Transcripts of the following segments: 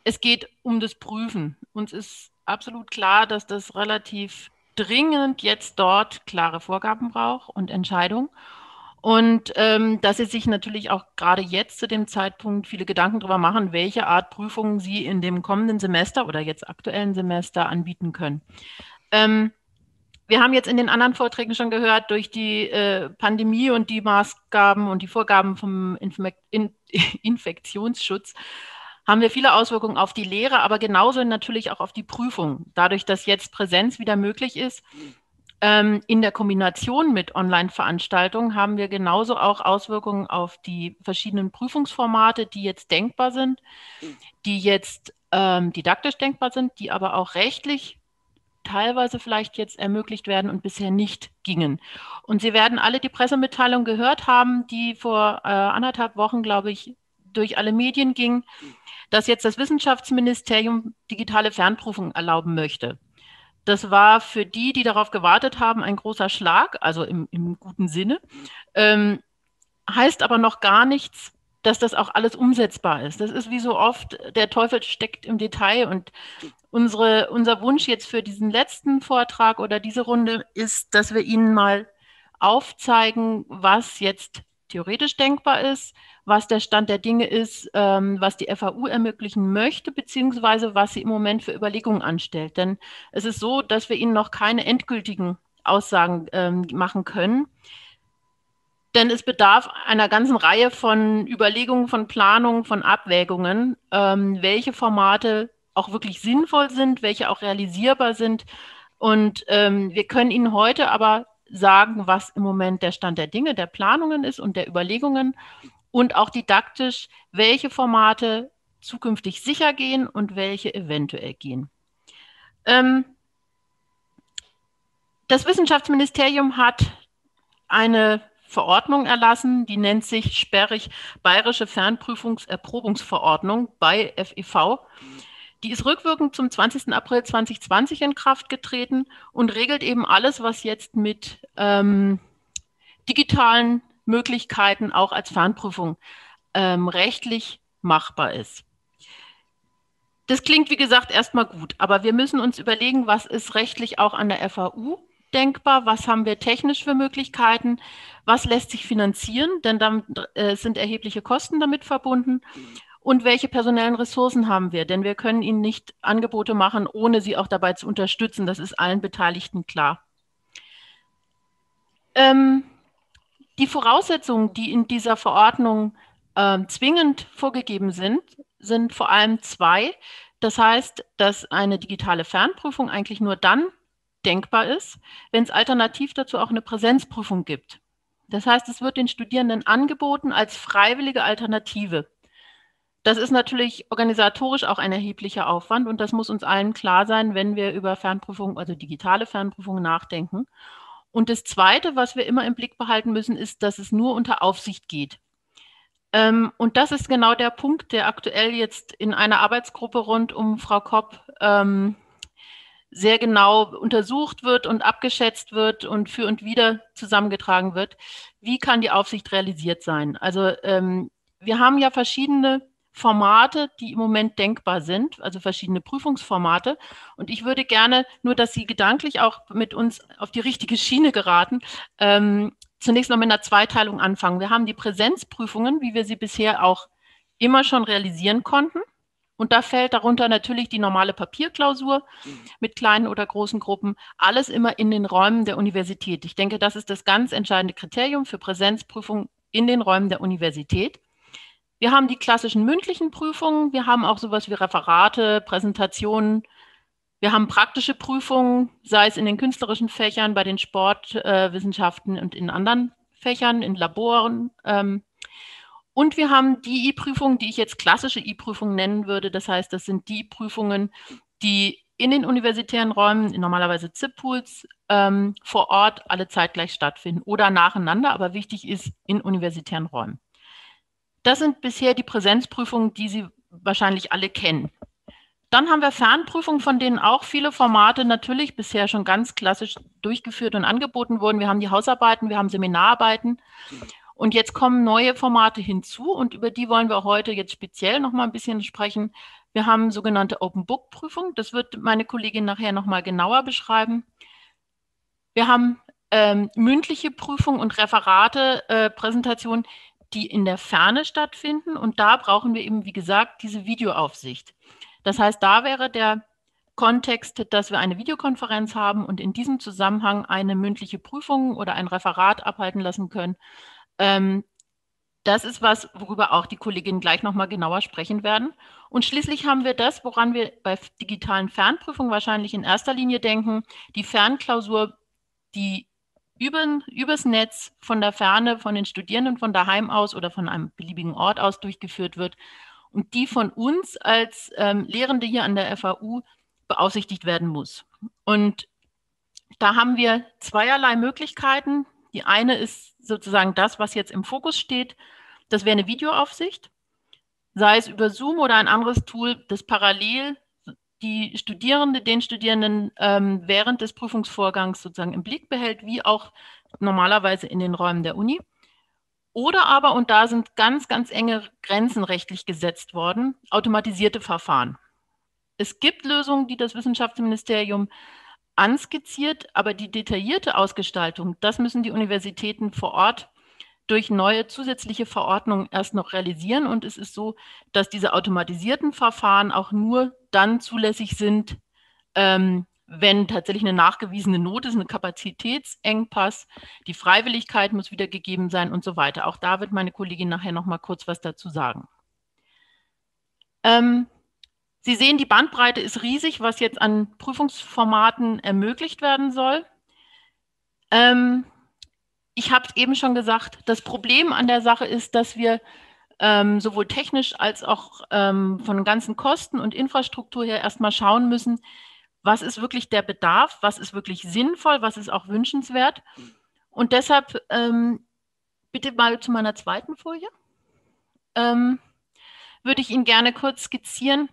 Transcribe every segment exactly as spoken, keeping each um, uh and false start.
es geht um das Prüfen. Uns ist absolut klar, dass das relativ dringend jetzt dort klare Vorgaben braucht und Entscheidungen. Und ähm, dass Sie sich natürlich auch gerade jetzt zu dem Zeitpunkt viele Gedanken darüber machen, welche Art Prüfungen Sie in dem kommenden Semester oder jetzt aktuellen Semester anbieten können. Ähm, wir haben jetzt in den anderen Vorträgen schon gehört, durch die äh, Pandemie und die Maßgaben und die Vorgaben vom Infek In Infektionsschutz haben wir viele Auswirkungen auf die Lehre, aber genauso natürlich auch auf die Prüfung. Dadurch, dass jetzt Präsenz wieder möglich ist, ähm, in der Kombination mit Online-Veranstaltungen haben wir genauso auch Auswirkungen auf die verschiedenen Prüfungsformate, die jetzt denkbar sind, die jetzt ähm, didaktisch denkbar sind, die aber auch rechtlich teilweise vielleicht jetzt ermöglicht werden und bisher nicht gingen. Und Sie werden alle die Pressemitteilung gehört haben, die vor äh, anderthalb Wochen, glaube ich, durch alle Medien ging, dass jetzt das Wissenschaftsministerium digitale Fernprüfungen erlauben möchte. Das war für die, die darauf gewartet haben, ein großer Schlag, also im, im guten Sinne, ähm, heißt aber noch gar nichts, dass das auch alles umsetzbar ist. Das ist wie so oft, der Teufel steckt im Detail und unsere, unser Wunsch jetzt für diesen letzten Vortrag oder diese Runde ist, dass wir Ihnen mal aufzeigen, was jetzt theoretisch denkbar ist, was der Stand der Dinge ist, ähm, was die F A U ermöglichen möchte, beziehungsweise was sie im Moment für Überlegungen anstellt. Denn es ist so, dass wir Ihnen noch keine endgültigen Aussagen ähm, machen können. Denn es bedarf einer ganzen Reihe von Überlegungen, von Planungen, von Abwägungen, ähm, welche Formate auch wirklich sinnvoll sind, welche auch realisierbar sind. Und ähm, wir können Ihnen heute aber sagen, was im Moment der Stand der Dinge, der Planungen ist und der Überlegungen und auch didaktisch, welche Formate zukünftig sicher gehen und welche eventuell gehen. Ähm, das Wissenschaftsministerium hat eine Verordnung erlassen, die nennt sich sperrig Bayerische Fernprüfungserprobungsverordnung bei F E V. Die ist rückwirkend zum zwanzigsten April zweitausendzwanzig in Kraft getreten und regelt eben alles, was jetzt mit ähm, digitalen Möglichkeiten auch als Fernprüfung ähm, rechtlich machbar ist. Das klingt, wie gesagt, erstmal gut, aber wir müssen uns überlegen, was ist rechtlich auch an der F A U denkbar, was haben wir technisch für Möglichkeiten, was lässt sich finanzieren, denn damit äh, sind erhebliche Kosten damit verbunden und welche personellen Ressourcen haben wir, denn wir können Ihnen nicht Angebote machen, ohne sie auch dabei zu unterstützen, das ist allen Beteiligten klar. Ähm, die Voraussetzungen, die in dieser Verordnung äh, zwingend vorgegeben sind, sind vor allem zwei. Das heißt, dass eine digitale Fernprüfung eigentlich nur dann denkbar ist, wenn es alternativ dazu auch eine Präsenzprüfung gibt. Das heißt, es wird den Studierenden angeboten als freiwillige Alternative. Das ist natürlich organisatorisch auch ein erheblicher Aufwand und das muss uns allen klar sein, wenn wir über Fernprüfungen, also digitale Fernprüfungen nachdenken. Und das Zweite, was wir immer im Blick behalten müssen, ist, dass es nur unter Aufsicht geht. Ähm, und das ist genau der Punkt, der aktuell jetzt in einer Arbeitsgruppe rund um Frau Kopp ähm, sehr genau untersucht wird und abgeschätzt wird und für und wider zusammengetragen wird. Wie kann die Aufsicht realisiert sein? Also ähm, wir haben ja verschiedene Formate, die im Moment denkbar sind, also verschiedene Prüfungsformate. Und ich würde gerne, nur dass Sie gedanklich auch mit uns auf die richtige Schiene geraten, ähm, zunächst noch mit einer Zweiteilung anfangen. Wir haben die Präsenzprüfungen, wie wir sie bisher auch immer schon realisieren konnten. Und da fällt darunter natürlich die normale Papierklausur mit kleinen oder großen Gruppen, alles immer in den Räumen der Universität. Ich denke, das ist das ganz entscheidende Kriterium für Präsenzprüfung in den Räumen der Universität. Wir haben die klassischen mündlichen Prüfungen, wir haben auch sowas wie Referate, Präsentationen, wir haben praktische Prüfungen, sei es in den künstlerischen Fächern, bei den Sportwissenschaften äh, und in anderen Fächern, in Laboren. Ähm, und wir haben die I-Prüfungen, die ich jetzt klassische I-Prüfungen nennen würde. Das heißt, das sind die Prüfungen, die in den universitären Räumen, normalerweise Z I P-Pools, ähm, vor Ort alle zeitgleich stattfinden oder nacheinander, aber wichtig ist in universitären Räumen. Das sind bisher die Präsenzprüfungen, die Sie wahrscheinlich alle kennen. Dann haben wir Fernprüfungen, von denen auch viele Formate natürlich bisher schon ganz klassisch durchgeführt und angeboten wurden. Wir haben die Hausarbeiten, wir haben Seminararbeiten. Und jetzt kommen neue Formate hinzu und über die wollen wir heute jetzt speziell noch mal ein bisschen sprechen. Wir haben sogenannte Open-Book-Prüfung. Das wird meine Kollegin nachher nochmal genauer beschreiben. Wir haben ähm, mündliche Prüfung und Referate, äh, Präsentationen, die in der Ferne stattfinden. Und da brauchen wir eben, wie gesagt, diese Videoaufsicht. Das heißt, da wäre der Kontext, dass wir eine Videokonferenz haben und in diesem Zusammenhang eine mündliche Prüfung oder ein Referat abhalten lassen können. Ähm, das ist was, worüber auch die Kolleginnen gleich nochmal genauer sprechen werden. Und schließlich haben wir das, woran wir bei digitalen Fernprüfungen wahrscheinlich in erster Linie denken, die Fernklausur, die über, übers Netz von der Ferne, von den Studierenden von daheim aus oder von einem beliebigen Ort aus durchgeführt wird und die von uns als ähm, Lehrende hier an der F A U beaufsichtigt werden muss. Und da haben wir zweierlei Möglichkeiten. Die eine ist sozusagen das, was jetzt im Fokus steht. Das wäre eine Videoaufsicht, sei es über Zoom oder ein anderes Tool, das parallel die Studierende, den Studierenden ähm, während des Prüfungsvorgangs sozusagen im Blick behält, wie auch normalerweise in den Räumen der Uni. Oder aber, und da sind ganz, ganz enge Grenzen rechtlich gesetzt worden, automatisierte Verfahren. Es gibt Lösungen, die das Wissenschaftsministerium anskizziert, aber die detaillierte Ausgestaltung, das müssen die Universitäten vor Ort durch neue zusätzliche Verordnungen erst noch realisieren. Und es ist so, dass diese automatisierten Verfahren auch nur dann zulässig sind, ähm, wenn tatsächlich eine nachgewiesene Not ist, eine Kapazitätsengpass, die Freiwilligkeit muss wieder gegeben sein und so weiter. Auch da wird meine Kollegin nachher noch mal kurz was dazu sagen. Ähm, Sie sehen, die Bandbreite ist riesig, was jetzt an Prüfungsformaten ermöglicht werden soll. Ähm, ich habe es eben schon gesagt, das Problem an der Sache ist, dass wir ähm, sowohl technisch als auch ähm, von den ganzen Kosten und Infrastruktur her erstmal schauen müssen, was ist wirklich der Bedarf, was ist wirklich sinnvoll, was ist auch wünschenswert. Und deshalb ähm, bitte mal zu meiner zweiten Folie. Ähm, würde ich Ihnen gerne kurz skizzieren,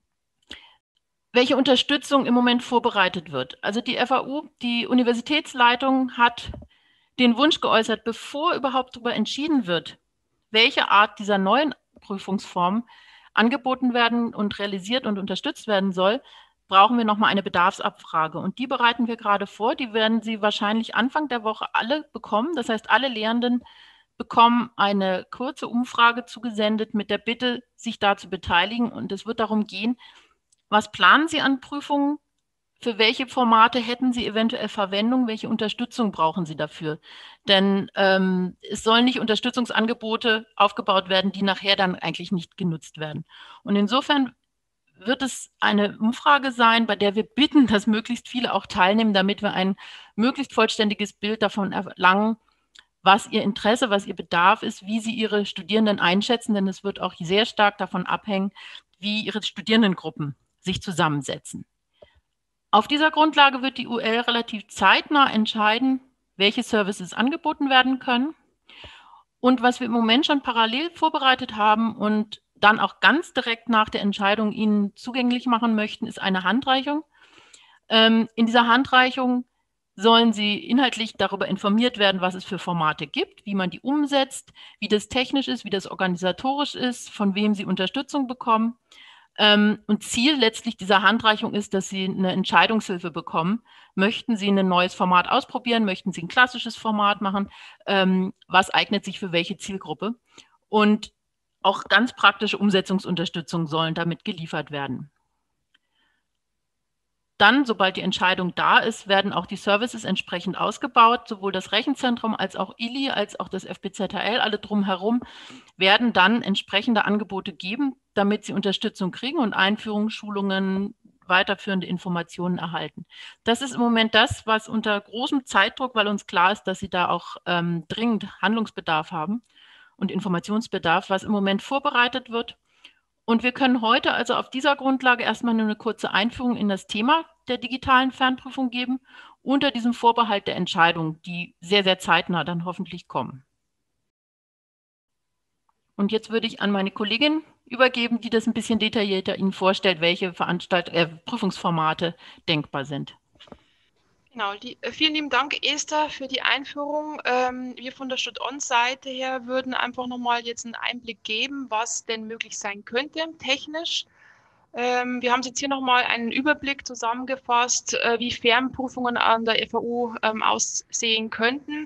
welche Unterstützung im Moment vorbereitet wird. Also die F A U, die Universitätsleitung hat den Wunsch geäußert, bevor überhaupt darüber entschieden wird, welche Art dieser neuen Prüfungsform angeboten werden und realisiert und unterstützt werden soll, brauchen wir nochmal eine Bedarfsabfrage. Und die bereiten wir gerade vor. Die werden Sie wahrscheinlich Anfang der Woche alle bekommen. Das heißt, alle Lehrenden bekommen eine kurze Umfrage zugesendet mit der Bitte, sich da zu beteiligen. Und es wird darum gehen, was planen Sie an Prüfungen? Für welche Formate hätten Sie eventuell Verwendung? Welche Unterstützung brauchen Sie dafür? Denn ähm, es sollen nicht Unterstützungsangebote aufgebaut werden, die nachher dann eigentlich nicht genutzt werden. Und insofern wird es eine Umfrage sein, bei der wir bitten, dass möglichst viele auch teilnehmen, damit wir ein möglichst vollständiges Bild davon erlangen, was Ihr Interesse, was Ihr Bedarf ist, wie Sie Ihre Studierenden einschätzen, denn es wird auch sehr stark davon abhängen, wie Ihre Studierendengruppen sich zusammensetzen. Auf dieser Grundlage wird die U L relativ zeitnah entscheiden, welche Services angeboten werden können. Und was wir im Moment schon parallel vorbereitet haben und dann auch ganz direkt nach der Entscheidung Ihnen zugänglich machen möchten, ist eine Handreichung. Ähm, in dieser Handreichung sollen Sie inhaltlich darüber informiert werden, was es für Formate gibt, wie man die umsetzt, wie das technisch ist, wie das organisatorisch ist, von wem Sie Unterstützung bekommen. Ähm, und Ziel letztlich dieser Handreichung ist, dass Sie eine Entscheidungshilfe bekommen. Möchten Sie ein neues Format ausprobieren? Möchten Sie ein klassisches Format machen? Ähm, was eignet sich für welche Zielgruppe? Und auch ganz praktische Umsetzungsunterstützung sollen damit geliefert werden. Dann, sobald die Entscheidung da ist, werden auch die Services entsprechend ausgebaut. Sowohl das Rechenzentrum als auch I L I, als auch das F B Z H L, alle drumherum, werden dann entsprechende Angebote geben, damit sie Unterstützung kriegen und Einführung, Schulungen, weiterführende Informationen erhalten. Das ist im Moment das, was unter großem Zeitdruck, weil uns klar ist, dass sie da auch ähm, dringend Handlungsbedarf haben und Informationsbedarf, was im Moment vorbereitet wird. Und wir können heute also auf dieser Grundlage erstmal nur eine kurze Einführung in das Thema der digitalen Fernprüfung geben, unter diesem Vorbehalt der Entscheidung, die sehr, sehr zeitnah dann hoffentlich kommen. Und jetzt würde ich an meine Kollegin übergeben, die das ein bisschen detaillierter Ihnen vorstellt, welche Veranstalt äh, Prüfungsformate denkbar sind. Genau, die, vielen lieben Dank, Esther, für die Einführung. Ähm, wir von der Stud-On-Seite her würden einfach nochmal jetzt einen Einblick geben, was denn möglich sein könnte, technisch. Ähm, wir haben jetzt hier nochmal einen Überblick zusammengefasst, äh, wie Fernprüfungen an der F A U ähm, aussehen könnten.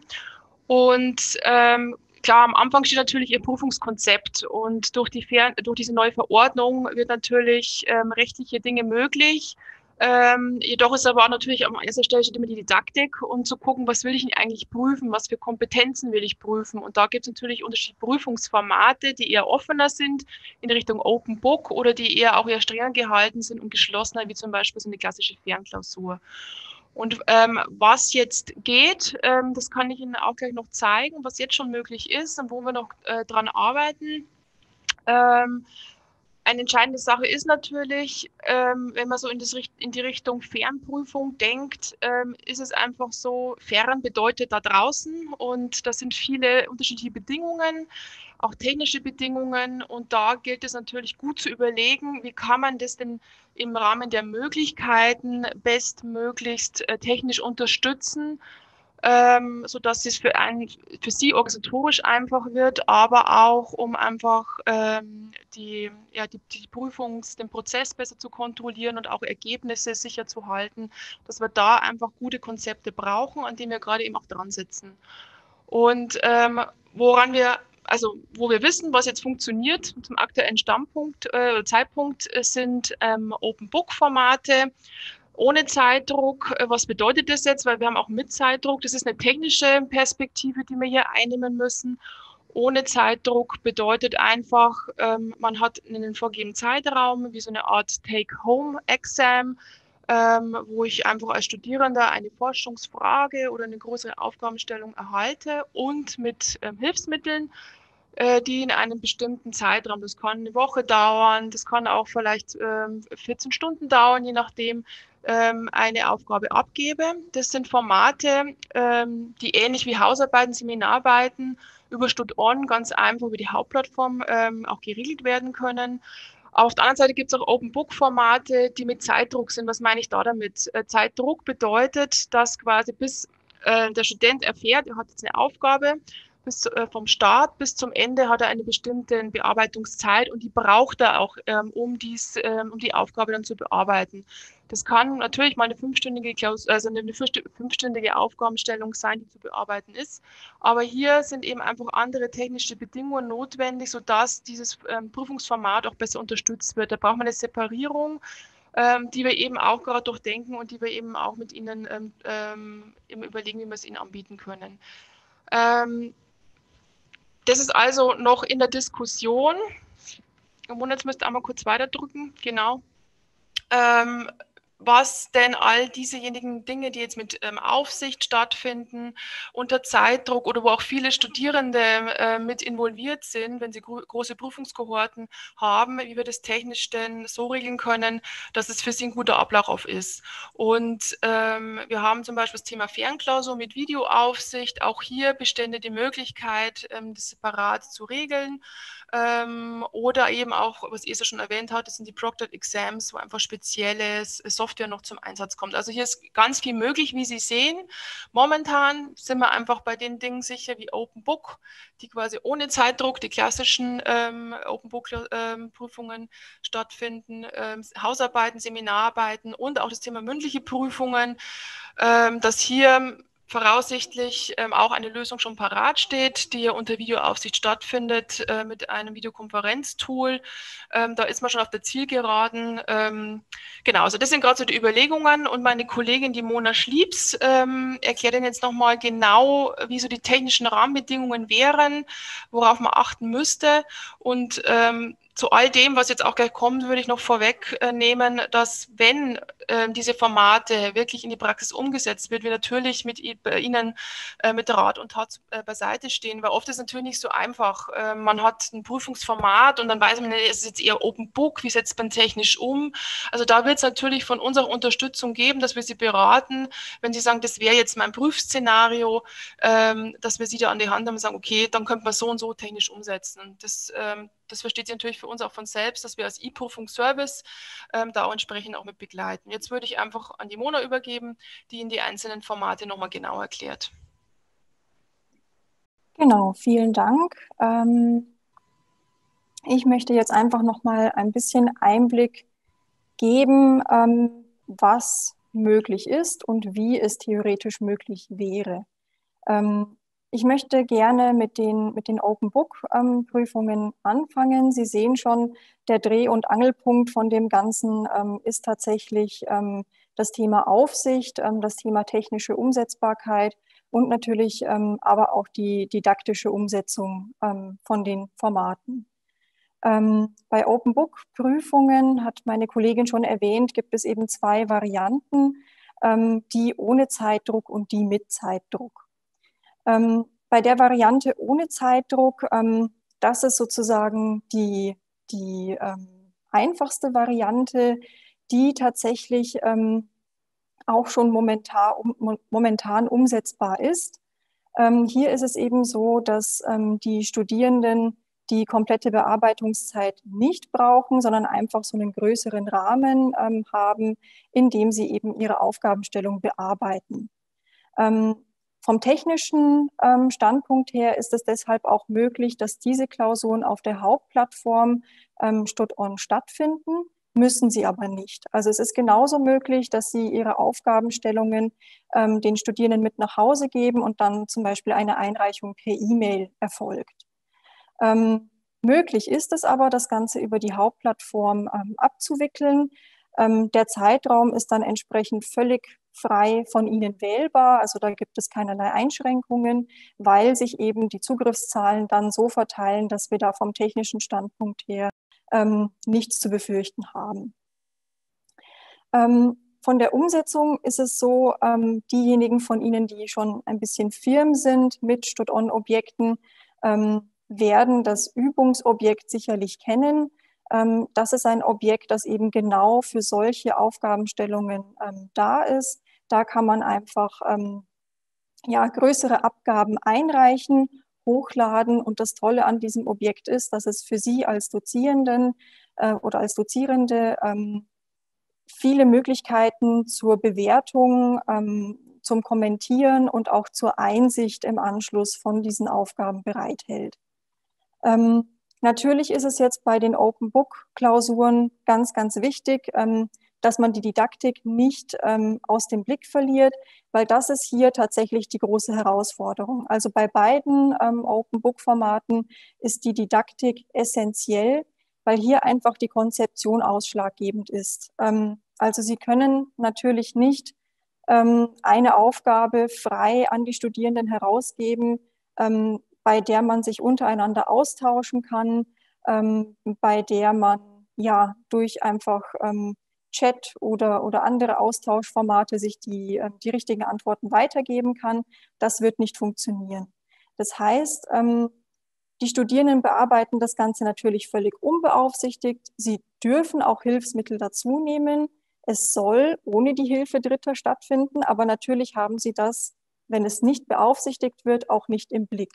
Und ähm, klar, am Anfang steht natürlich Ihr Prüfungskonzept und durch die Fern durch diese neue Verordnung wird natürlich ähm, rechtliche Dinge möglich. Ähm, jedoch ist aber auch natürlich an erster Stelle steht immer die Didaktik und zu gucken, was will ich denn eigentlich prüfen, was für Kompetenzen will ich prüfen. Und da gibt es natürlich unterschiedliche Prüfungsformate, die eher offener sind in Richtung Open Book oder die eher auch eher strenger gehalten sind und geschlossener, wie zum Beispiel so eine klassische Fernklausur. Und ähm, was jetzt geht, ähm, das kann ich Ihnen auch gleich noch zeigen, was jetzt schon möglich ist und wo wir noch äh, dran arbeiten. Ähm, eine entscheidende Sache ist natürlich, ähm, wenn man so in, das, in, die Richtung Fernprüfung denkt, ähm, ist es einfach so, fern bedeutet da draußen und das sind viele unterschiedliche Bedingungen, auch technische Bedingungen und da gilt es natürlich gut zu überlegen, wie kann man das denn im Rahmen der Möglichkeiten bestmöglichst äh, technisch unterstützen, ähm, sodass es für, ein, für sie organisatorisch einfach wird, aber auch um einfach ähm, die, ja, die, die Prüfungs-, den Prozess besser zu kontrollieren und auch Ergebnisse sicher zu halten, dass wir da einfach gute Konzepte brauchen, an denen wir gerade eben auch dran sitzen. Und ähm, woran wir, also wo wir wissen, was jetzt funktioniert zum aktuellen Standpunkt äh, Zeitpunkt, äh, sind ähm, Open Book Formate ohne Zeitdruck. Äh, Was bedeutet das jetzt? Weil wir haben auch mit Zeitdruck. Das ist eine technische Perspektive, die wir hier einnehmen müssen. Ohne Zeitdruck bedeutet einfach, ähm, man hat einen vorgegebenen Zeitraum, wie so eine Art Take-Home-Exam, ähm, wo ich einfach als Studierender eine Forschungsfrage oder eine größere Aufgabenstellung erhalte und mit ähm, Hilfsmitteln, äh, die in einem bestimmten Zeitraum, das kann eine Woche dauern, das kann auch vielleicht ähm, vierzehn Stunden dauern, je nachdem, ähm, eine Aufgabe abgebe. Das sind Formate, ähm, die ähnlich wie Hausarbeiten, Seminararbeiten über StudOn ganz einfach über die Hauptplattform ähm, auch geregelt werden können. Auf der anderen Seite gibt es auch Open-Book-Formate, die mit Zeitdruck sind. Was meine ich da damit? Äh, Zeitdruck bedeutet, dass quasi bis äh, der Student erfährt, er hat jetzt eine Aufgabe, bis äh, vom Start bis zum Ende hat er eine bestimmte Bearbeitungszeit und die braucht er auch, ähm, um, dies, ähm, um die Aufgabe dann zu bearbeiten. Das kann natürlich mal eine fünfstündige, Klaus also eine fünfstündige Aufgabenstellung sein, die zu bearbeiten ist. Aber hier sind eben einfach andere technische Bedingungen notwendig, sodass dieses ähm, Prüfungsformat auch besser unterstützt wird. Da braucht man eine Separierung, ähm, die wir eben auch gerade durchdenken und die wir eben auch mit Ihnen ähm, ähm, überlegen, wie wir es Ihnen anbieten können. Ähm, das ist also noch in der Diskussion. Und jetzt müsst ihr einmal kurz weiterdrücken. Genau. Ähm, was denn all diesejenigen Dinge, die jetzt mit ähm, Aufsicht stattfinden, unter Zeitdruck oder wo auch viele Studierende äh, mit involviert sind, wenn sie gro große Prüfungskohorten haben, wie wir das technisch denn so regeln können, dass es für sie ein guter Ablauf ist. Und ähm, wir haben zum Beispiel das Thema Fernklausur mit Videoaufsicht. Auch hier bestände die Möglichkeit, ähm, das separat zu regeln. Ähm, oder eben auch, was Esa schon erwähnt hat, das sind die Proctored Exams, wo einfach spezielle Software noch zum Einsatz kommt. Also hier ist ganz viel möglich, wie Sie sehen. Momentan sind wir einfach bei den Dingen sicher wie Open Book, die quasi ohne Zeitdruck die klassischen ähm, Open Book ähm, Prüfungen stattfinden, ähm, Hausarbeiten, Seminararbeiten und auch das Thema mündliche Prüfungen, ähm, dass hier voraussichtlich ähm, auch eine Lösung schon parat steht, die ja unter Videoaufsicht stattfindet äh, mit einem Videokonferenztool. Ähm, da ist man schon auf der Zielgeraden. Ähm, genau, also das sind gerade so die Überlegungen und meine Kollegin, die Mona Schliebs, ähm, erklärt Ihnen jetzt nochmal genau, wie so die technischen Rahmenbedingungen wären, worauf man achten müsste und ähm, zu all dem, was jetzt auch gleich kommt, würde ich noch vorwegnehmen, dass wenn äh, diese Formate wirklich in die Praxis umgesetzt wird, wir natürlich mit Ihnen äh, mit Rat und Tat äh, beiseite stehen, weil oft ist es natürlich nicht so einfach. Äh, man hat ein Prüfungsformat und dann weiß man, es ist jetzt eher Open Book, wie setzt man technisch um? Also da wird es natürlich von uns auch Unterstützung geben, dass wir Sie beraten, wenn Sie sagen, das wäre jetzt mein Prüfszenario, ähm, dass wir Sie da an die Hand haben und sagen, okay, dann könnte man so und so technisch umsetzen. Das ähm, Das versteht sich natürlich für uns auch von selbst, dass wir als E-Prüfungsservice ähm, da auch entsprechend auch mit begleiten. Jetzt würde ich einfach an die Mona übergeben, die Ihnen die einzelnen Formate nochmal genau erklärt. Genau, vielen Dank. Ähm, ich möchte jetzt einfach nochmal ein bisschen Einblick geben, ähm, was möglich ist und wie es theoretisch möglich wäre. Ähm, ich möchte gerne mit den, mit den Open Book ähm, Prüfungen anfangen. Sie sehen schon, der Dreh- und Angelpunkt von dem Ganzen ähm, ist tatsächlich ähm, das Thema Aufsicht, ähm, das Thema technische Umsetzbarkeit und natürlich ähm, aber auch die didaktische Umsetzung ähm, von den Formaten. Ähm, bei Open Book Prüfungen, hat meine Kollegin schon erwähnt, gibt es eben zwei Varianten, ähm, die ohne Zeitdruck und die mit Zeitdruck. Ähm, bei der Variante ohne Zeitdruck, ähm, das ist sozusagen die, die ähm, einfachste Variante, die tatsächlich ähm, auch schon momentan, um, momentan umsetzbar ist. Ähm, hier ist es eben so, dass ähm, die Studierenden die komplette Bearbeitungszeit nicht brauchen, sondern einfach so einen größeren Rahmen ähm, haben, in dem sie eben ihre Aufgabenstellung bearbeiten. Ähm, vom technischen ähm, Standpunkt her ist es deshalb auch möglich, dass diese Klausuren auf der Hauptplattform ähm, StudOn stattfinden, müssen sie aber nicht. Also es ist genauso möglich, dass sie ihre Aufgabenstellungen ähm, den Studierenden mit nach Hause geben und dann zum Beispiel eine Einreichung per E-Mail erfolgt. Ähm, möglich ist es aber, das Ganze über die Hauptplattform ähm, abzuwickeln. Ähm, der Zeitraum ist dann entsprechend völlig frei von Ihnen wählbar. Also da gibt es keinerlei Einschränkungen, weil sich eben die Zugriffszahlen dann so verteilen, dass wir da vom technischen Standpunkt her ähm, nichts zu befürchten haben. Ähm, von der Umsetzung ist es so, ähm, diejenigen von Ihnen, die schon ein bisschen firm sind mit StudOn-Objekten, ähm, werden das Übungsobjekt sicherlich kennen. Ähm, das ist ein Objekt, das eben genau für solche Aufgabenstellungen ähm, da ist. Da kann man einfach ähm, ja, größere Abgaben einreichen, hochladen. Und das Tolle an diesem Objekt ist, dass es für Sie als Dozierenden äh, oder als Dozierende ähm, viele Möglichkeiten zur Bewertung, ähm, zum Kommentieren und auch zur Einsicht im Anschluss von diesen Aufgaben bereithält. Ähm, natürlich ist es jetzt bei den Open Book Klausuren ganz, ganz wichtig, ähm, dass man die Didaktik nicht ähm, aus dem Blick verliert, weil das ist hier tatsächlich die große Herausforderung. Also bei beiden ähm, Open Book Formaten ist die Didaktik essentiell, weil hier einfach die Konzeption ausschlaggebend ist. Ähm, also Sie können natürlich nicht ähm, eine Aufgabe frei an die Studierenden herausgeben, ähm, bei der man sich untereinander austauschen kann, ähm, bei der man ja durch einfach ähm, Chat oder, oder andere Austauschformate sich die, äh, die richtigen Antworten weitergeben kann. Das wird nicht funktionieren. Das heißt, ähm, die Studierenden bearbeiten das Ganze natürlich völlig unbeaufsichtigt. Sie dürfen auch Hilfsmittel dazu nehmen. Es soll ohne die Hilfe Dritter stattfinden, aber natürlich haben sie das, wenn es nicht beaufsichtigt wird, auch nicht im Blick.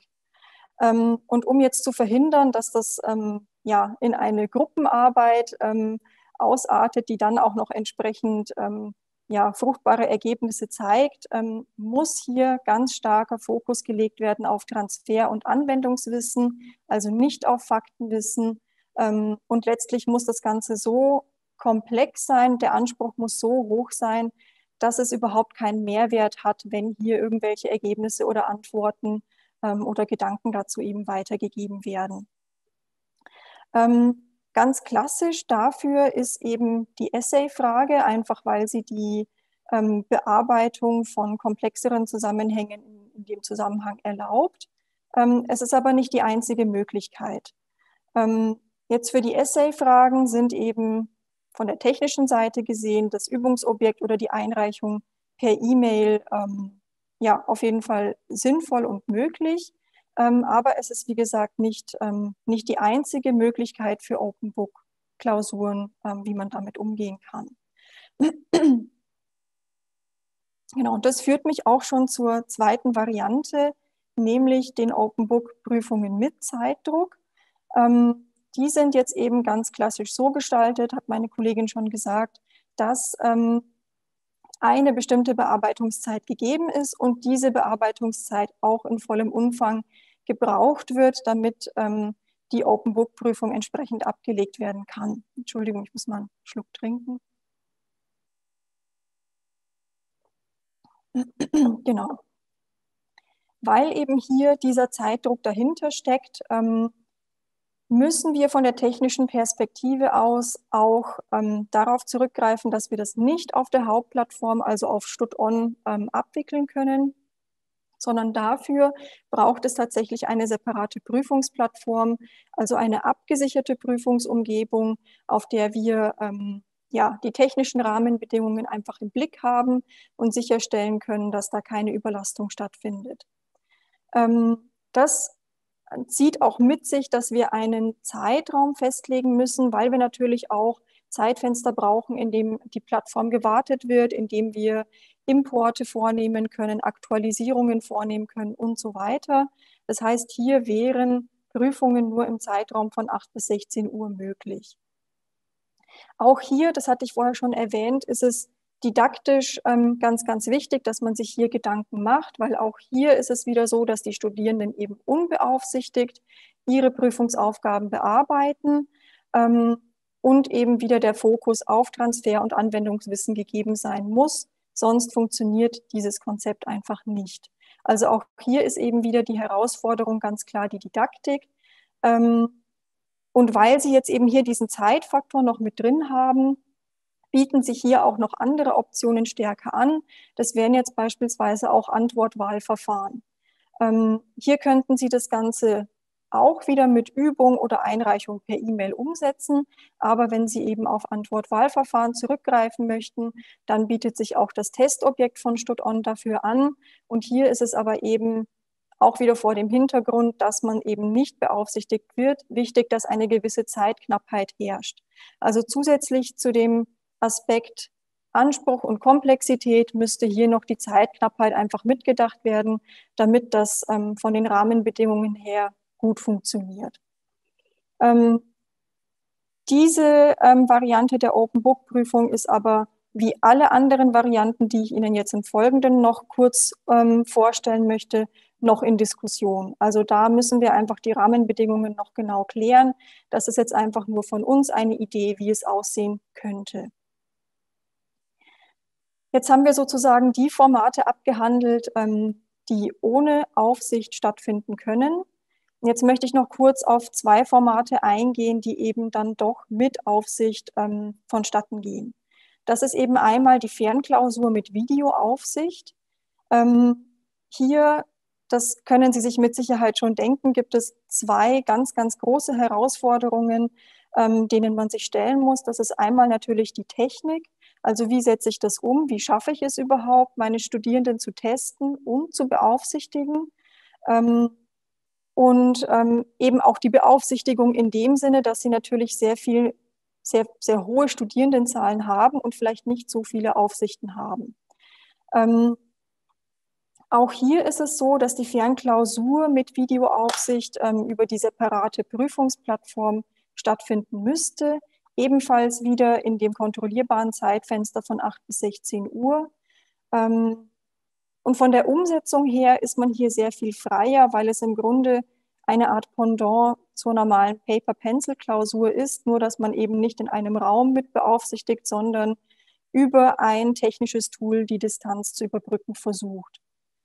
Ähm, und um jetzt zu verhindern, dass das ähm, ja in eine Gruppenarbeit ähm, ausartet, die dann auch noch entsprechend ähm, ja, fruchtbare Ergebnisse zeigt, ähm, muss hier ganz starker Fokus gelegt werden auf Transfer- und Anwendungswissen, also nicht auf Faktenwissen. Ähm, und letztlich muss das Ganze so komplex sein, der Anspruch muss so hoch sein, dass es überhaupt keinen Mehrwert hat, wenn hier irgendwelche Ergebnisse oder Antworten ähm, oder Gedanken dazu eben weitergegeben werden. Ähm, ganz klassisch dafür ist eben die Essay-Frage, einfach weil sie die ähm, Bearbeitung von komplexeren Zusammenhängen in, in dem Zusammenhang erlaubt. Ähm, es ist aber nicht die einzige Möglichkeit. Ähm, jetzt für die Essay-Fragen sind eben von der technischen Seite gesehen das Übungsobjekt oder die Einreichung per E-Mail ähm, ja auf jeden Fall sinnvoll und möglich. Ähm, aber es ist, wie gesagt, nicht, ähm, nicht die einzige Möglichkeit für Open Book Klausuren, ähm, wie man damit umgehen kann. Genau, und das führt mich auch schon zur zweiten Variante, nämlich den Open Book Prüfungen mit Zeitdruck. Ähm, die sind jetzt eben ganz klassisch so gestaltet, hat meine Kollegin schon gesagt, dass ähm, eine bestimmte Bearbeitungszeit gegeben ist und diese Bearbeitungszeit auch in vollem Umfang gebraucht wird, damit ähm, die Open Book Prüfung entsprechend abgelegt werden kann. Entschuldigung, ich muss mal einen Schluck trinken. Genau. Weil eben hier dieser Zeitdruck dahinter steckt, ähm, müssen wir von der technischen Perspektive aus auch ähm, darauf zurückgreifen, dass wir das nicht auf der Hauptplattform, also auf StudOn, ähm, abwickeln können, sondern dafür braucht es tatsächlich eine separate Prüfungsplattform, also eine abgesicherte Prüfungsumgebung, auf der wir ähm, ja, die technischen Rahmenbedingungen einfach im Blick haben und sicherstellen können, dass da keine Überlastung stattfindet. Ähm, das zieht auch mit sich, dass wir einen Zeitraum festlegen müssen, weil wir natürlich auch Zeitfenster brauchen, in dem die Plattform gewartet wird, in dem wir Importe vornehmen können, Aktualisierungen vornehmen können und so weiter. Das heißt, hier wären Prüfungen nur im Zeitraum von acht bis sechzehn Uhr möglich. Auch hier, das hatte ich vorher schon erwähnt, ist es didaktisch ähm, ganz, ganz wichtig, dass man sich hier Gedanken macht, weil auch hier ist es wieder so, dass die Studierenden eben unbeaufsichtigt ihre Prüfungsaufgaben bearbeiten ähm, und eben wieder der Fokus auf Transfer- und Anwendungswissen gegeben sein muss. Sonst funktioniert dieses Konzept einfach nicht. Also auch hier ist eben wieder die Herausforderung ganz klar die Didaktik. Ähm, und weil Sie jetzt eben hier diesen Zeitfaktor noch mit drin haben, bieten sich hier auch noch andere Optionen stärker an. Das wären jetzt beispielsweise auch Antwortwahlverfahren. Ähm, hier könnten Sie das Ganze auch wieder mit Übung oder Einreichung per E-Mail umsetzen. Aber wenn Sie eben auf Antwortwahlverfahren zurückgreifen möchten, dann bietet sich auch das Testobjekt von StudOn dafür an. Und hier ist es aber eben auch wieder vor dem Hintergrund, dass man eben nicht beaufsichtigt wird, wichtig, dass eine gewisse Zeitknappheit herrscht. Also zusätzlich zu dem Aspekt Anspruch und Komplexität müsste hier noch die Zeitknappheit einfach mitgedacht werden, damit das ähm, von den Rahmenbedingungen her gut funktioniert. Ähm, diese ähm, Variante der Open-Book-Prüfung ist aber wie alle anderen Varianten, die ich Ihnen jetzt im Folgenden noch kurz ähm, vorstellen möchte, noch in Diskussion. Also da müssen wir einfach die Rahmenbedingungen noch genau klären. Das ist jetzt einfach nur von uns eine Idee, wie es aussehen könnte. Jetzt haben wir sozusagen die Formate abgehandelt, ähm, die ohne Aufsicht stattfinden können. Jetzt möchte ich noch kurz auf zwei Formate eingehen, die eben dann doch mit Aufsicht ähm, vonstatten gehen. Das ist eben einmal die Fernklausur mit Videoaufsicht. Ähm, hier, das können Sie sich mit Sicherheit schon denken, gibt es zwei ganz, ganz große Herausforderungen, ähm, denen man sich stellen muss. Das ist einmal natürlich die Technik. Also wie setze ich das um? Wie schaffe ich es überhaupt, meine Studierenden zu testen und zu beaufsichtigen? Ähm, und ähm, eben auch die Beaufsichtigung in dem Sinne, dass sie natürlich sehr viel, sehr, sehr hohe Studierendenzahlen haben und vielleicht nicht so viele Aufsichten haben. Ähm, auch hier ist es so, dass die Fernklausur mit Videoaufsicht ähm, über die separate Prüfungsplattform stattfinden müsste. Ebenfalls wieder in dem kontrollierbaren Zeitfenster von acht bis sechzehn Uhr. Ähm, und von der Umsetzung her ist man hier sehr viel freier, weil es im Grunde eine Art Pendant zur normalen Paper-Pencil-Klausur ist, nur dass man eben nicht in einem Raum mit beaufsichtigt, sondern über ein technisches Tool die Distanz zu überbrücken versucht.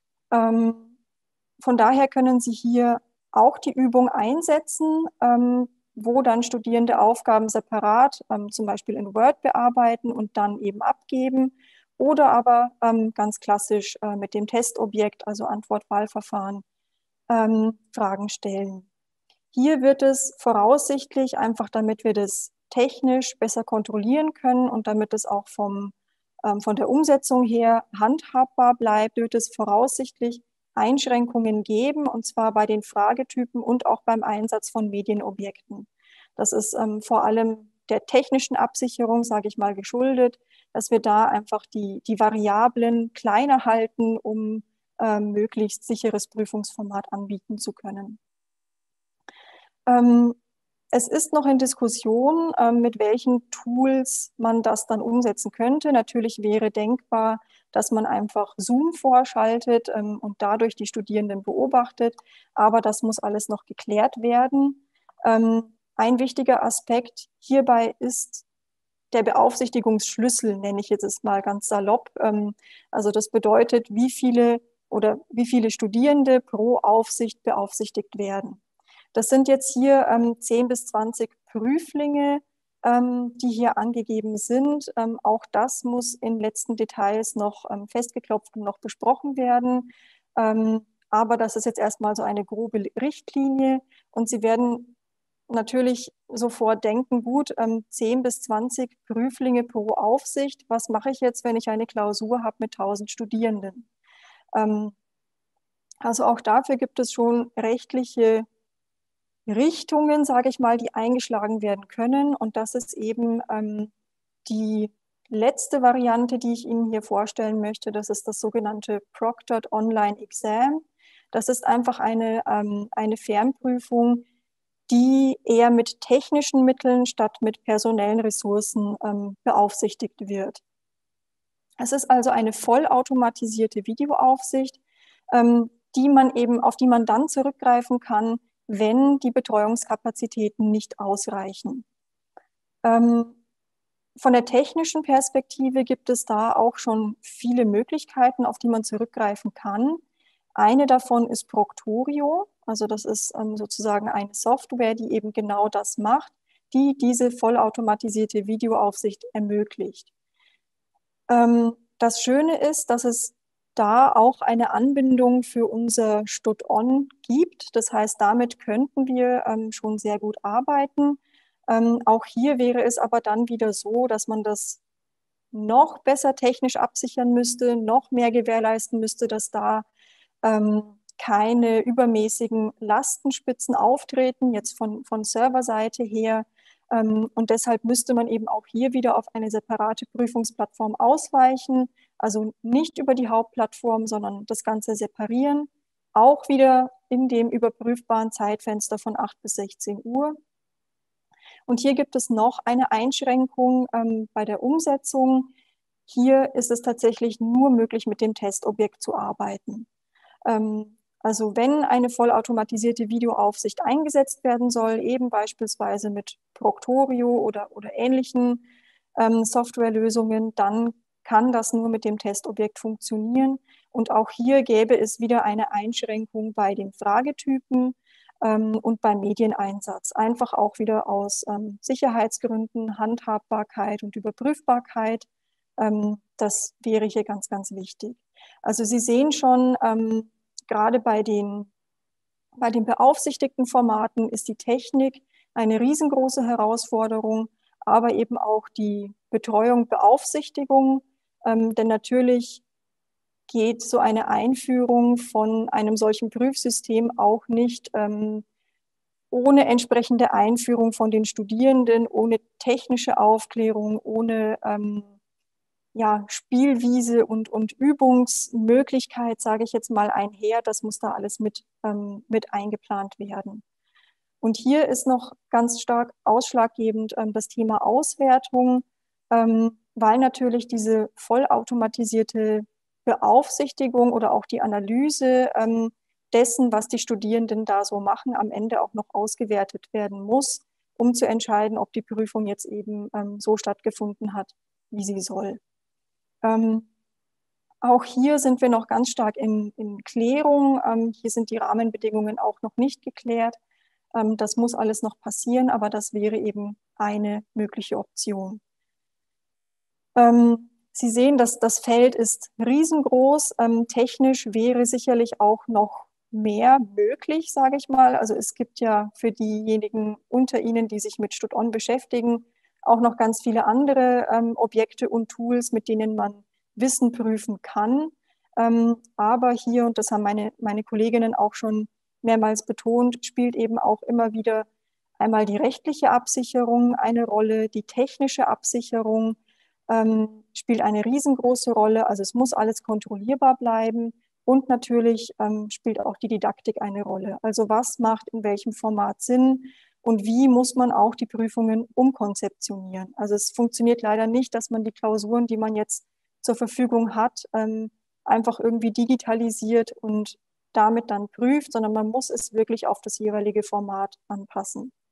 Ähm, von daher können Sie hier auch die Übung einsetzen, ähm, wo dann Studierende Aufgaben separat, ähm, zum Beispiel in Word bearbeiten und dann eben abgeben. Oder aber ähm, ganz klassisch äh, mit dem Testobjekt, also Antwort-Wahlverfahren, ähm, Fragen stellen. Hier wird es voraussichtlich, einfach damit wir das technisch besser kontrollieren können und damit es auch vom, ähm, von der Umsetzung her handhabbar bleibt, wird es voraussichtlich Einschränkungen geben, und zwar bei den Fragetypen und auch beim Einsatz von Medienobjekten. Das ist ähm, vor allem der technischen Absicherung, sage ich mal, geschuldet, dass wir da einfach die, die Variablen kleiner halten, um ähm, möglichst sicheres Prüfungsformat anbieten zu können. Ähm, es ist noch in Diskussion, ähm, mit welchen Tools man das dann umsetzen könnte. Natürlich wäre denkbar, dass man einfach Zoom vorschaltet ähm, und dadurch die Studierenden beobachtet. Aber das muss alles noch geklärt werden. Ähm, ein wichtiger Aspekt hierbei ist der Beaufsichtigungsschlüssel, nenne ich jetzt es mal ganz salopp. Ähm, also das bedeutet, wie viele oder wie viele Studierende pro Aufsicht beaufsichtigt werden. Das sind jetzt hier ähm, zehn bis zwanzig Prüflinge, ähm, die hier angegeben sind. Ähm, auch das muss in letzten Details noch ähm, festgeklopft und noch besprochen werden. Ähm, aber das ist jetzt erstmal so eine grobe Richtlinie. Und Sie werden natürlich sofort denken, gut, ähm, zehn bis zwanzig Prüflinge pro Aufsicht. Was mache ich jetzt, wenn ich eine Klausur habe mit tausend Studierenden? Ähm, also auch dafür gibt es schon rechtliche Richtungen, sage ich mal, die eingeschlagen werden können. Und das ist eben ähm, die letzte Variante, die ich Ihnen hier vorstellen möchte. Das ist das sogenannte Proctored Online Exam. Das ist einfach eine, ähm, eine Fernprüfung, die eher mit technischen Mitteln statt mit personellen Ressourcen ähm, beaufsichtigt wird. Es ist also eine vollautomatisierte Videoaufsicht, ähm, die man eben, auf die man dann zurückgreifen kann, wenn die Betreuungskapazitäten nicht ausreichen. Ähm, von der technischen Perspektive gibt es da auch schon viele Möglichkeiten, auf die man zurückgreifen kann. Eine davon ist Proctorio, also das ist ähm, sozusagen eine Software, die eben genau das macht, die diese vollautomatisierte Videoaufsicht ermöglicht. Ähm, das Schöne ist, dass es da auch eine Anbindung für unser StudOn gibt. Das heißt, damit könnten wir ähm, schon sehr gut arbeiten. Ähm, auch hier wäre es aber dann wieder so, dass man das noch besser technisch absichern müsste, noch mehr gewährleisten müsste, dass da ähm, keine übermäßigen Lastenspitzen auftreten, jetzt von, von Serverseite her. Ähm, und deshalb müsste man eben auch hier wieder auf eine separate Prüfungsplattform ausweichen, also nicht über die Hauptplattform, sondern das Ganze separieren, auch wieder in dem überprüfbaren Zeitfenster von acht bis sechzehn Uhr. Und hier gibt es noch eine Einschränkung ähm, bei der Umsetzung. Hier ist es tatsächlich nur möglich, mit dem Testobjekt zu arbeiten. Ähm, also wenn eine vollautomatisierte Videoaufsicht eingesetzt werden soll, eben beispielsweise mit Proctorio oder, oder ähnlichen ähm, Softwarelösungen, dann kann das nur mit dem Testobjekt funktionieren. Und auch hier gäbe es wieder eine Einschränkung bei den Fragetypen ähm, und beim Medieneinsatz. Einfach auch wieder aus ähm, Sicherheitsgründen, Handhabbarkeit und Überprüfbarkeit. Ähm, das wäre hier ganz, ganz wichtig. Also Sie sehen schon, ähm, gerade bei den, bei den beaufsichtigten Formaten ist die Technik eine riesengroße Herausforderung, aber eben auch die Betreuung, Beaufsichtigung. Ähm, denn natürlich geht so eine Einführung von einem solchen Prüfsystem auch nicht ähm, ohne entsprechende Einführung von den Studierenden, ohne technische Aufklärung, ohne ähm, ja, Spielwiese und, und Übungsmöglichkeit, sage ich jetzt mal, einher. Das muss da alles mit, ähm, mit eingeplant werden. Und hier ist noch ganz stark ausschlaggebend ähm, das Thema Auswertung, ähm, weil natürlich diese vollautomatisierte Beaufsichtigung oder auch die Analyse ähm, dessen, was die Studierenden da so machen, am Ende auch noch ausgewertet werden muss, um zu entscheiden, ob die Prüfung jetzt eben ähm, so stattgefunden hat, wie sie soll. Ähm, auch hier sind wir noch ganz stark in, in Klärung. Ähm, hier sind die Rahmenbedingungen auch noch nicht geklärt. Ähm, das muss alles noch passieren, aber das wäre eben eine mögliche Option. Ähm, Sie sehen, dass das Feld ist riesengroß. Ähm, technisch wäre sicherlich auch noch mehr möglich, sage ich mal. Also es gibt ja für diejenigen unter Ihnen, die sich mit StudOn beschäftigen, auch noch ganz viele andere ähm, Objekte und Tools, mit denen man Wissen prüfen kann. Ähm, aber hier, und das haben meine, meine Kolleginnen auch schon mehrmals betont, spielt eben auch immer wieder einmal die rechtliche Absicherung eine Rolle, die technische Absicherung ähm, spielt eine riesengroße Rolle. Also es muss alles kontrollierbar bleiben. Und natürlich ähm, spielt auch die Didaktik eine Rolle. Also was macht in welchem Format Sinn und wie muss man auch die Prüfungen umkonzeptionieren. Also es funktioniert leider nicht, dass man die Klausuren, die man jetzt zur Verfügung hat, ähm, einfach irgendwie digitalisiert und damit dann prüft, sondern man muss es wirklich auf das jeweilige Format anpassen.